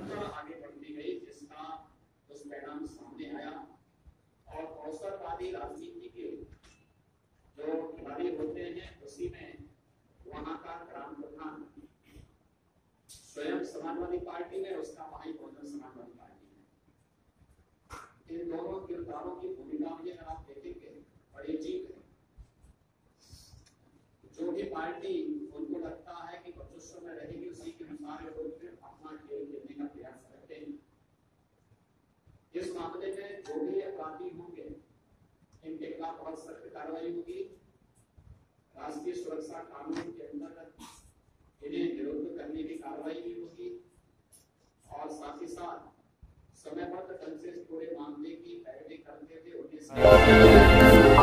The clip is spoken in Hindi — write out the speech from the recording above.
निरंतर आगे बढ़ती गई, जिसका दुष्परिणाम सामने आया। और अवसरवादी राजनीति के जो खिलाड़ी होते हैं, उसी में वहां का ग्राम प्रधान स्वयं समाजवादी पार्टी में, उसका भाई बहुजन समाजवादी पार्टी में। इन दोनों किरदारों की भूमिका में अगर आप देखेंगे बड़ी अजीब है। जो भी पार्टी उनको लगता है कि वर्चस्व में रहेगी, उसी के अनुसार लोग फिर अपना खेल खेलने का प्रयास करते हैं। इस मामले में जो भी अपराधी होंगे, इनके खिलाफ बहुत सख्त कार्रवाई होगी। राष्ट्रीय सुरक्षा कानून के अंतर्गत इन्हें निरुद्ध करने की कार्रवाई भी होगी और साथ ही साथ समयबद्ध ढंग से पूरे मामले की पैरवी करते हुए उन्हें